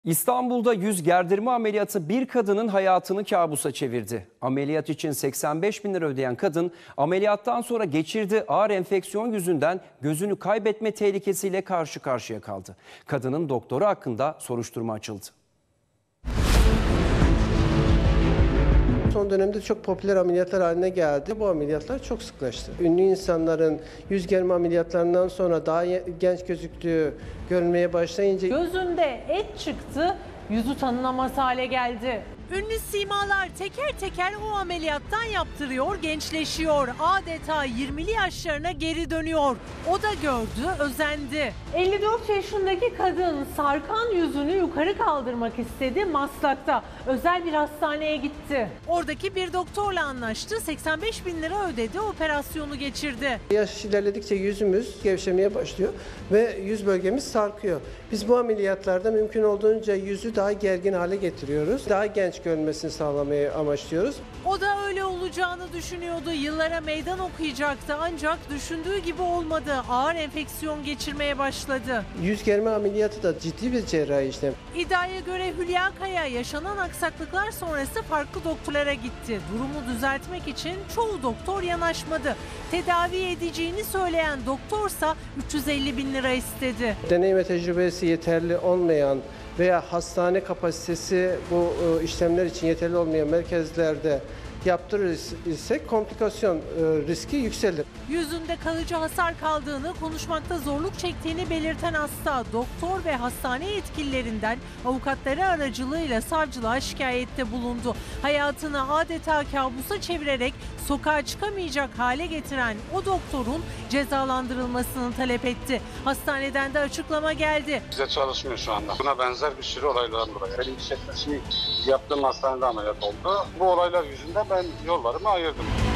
İstanbul'da yüz gerdirme ameliyatı bir kadının hayatını kabusa çevirdi. Ameliyat için 85 bin lira ödeyen kadın ameliyattan sonra geçirdiği ağır enfeksiyon yüzünden gözünü kaybetme tehlikesiyle karşı karşıya kaldı. Kadının doktoru hakkında soruşturma açıldı. Son dönemde çok popüler ameliyatlar haline geldi. Bu ameliyatlar çok sıklaştı. Ünlü insanların yüz germe ameliyatlarından sonra daha genç gözüktüğü görülmeye başlayınca gözünde et çıktı, yüzü tanınamaz hale geldi. Ünlü simalar teker teker o ameliyattan yaptırıyor, gençleşiyor. Adeta 20'li yaşlarına geri dönüyor. O da gördü, özendi. 54 yaşındaki kadın sarkan yüzünü yukarı kaldırmak istedi. Maslak'ta özel bir hastaneye gitti. Oradaki bir doktorla anlaştı, 85 bin lira ödedi, operasyonu geçirdi. yaş ilerledikçe yüzümüz gevşemeye başlıyor ve yüz bölgemiz sarkıyor. Biz bu ameliyatlarda mümkün olduğunca yüzü daha gergin hale getiriyoruz. Daha genç görünmesini sağlamayı amaçlıyoruz. O da öyle olacağını düşünüyordu. Yıllara meydan okuyacaktı ancak düşündüğü gibi olmadı. Ağır enfeksiyon geçirmeye başladı. Yüz germe ameliyatı da ciddi bir cerrahi işlem. İddiaya göre Hülya Kaya yaşanan aksaklıklar sonrası farklı doktorlara gitti. Durumu düzeltmek için çoğu doktor yanaşmadı. Tedavi edeceğini söyleyen doktorsa 350 bin lira istedi. Deneyim ve tecrübesi yeterli olmayan veya hastane kapasitesi bu işlemler için yeterli olmayan merkezlerde yaptırırsak komplikasyon riski yükselir. Yüzünde kalıcı hasar kaldığını, konuşmakta zorluk çektiğini belirten hasta, doktor ve hastane yetkililerinden avukatları aracılığıyla savcılığa şikayette bulundu. Hayatını adeta kabusa çevirerek sokağa çıkamayacak hale getiren o doktorun cezalandırılmasını talep etti. Hastaneden de açıklama geldi. Bize çalışmıyor şu anda. Buna benzer bir sürü olaylardan dolayı. Benim işletmesini yaptığım hastanede ameliyat oldu. Bu olaylar yüzünden ben yollarımı ayırdım.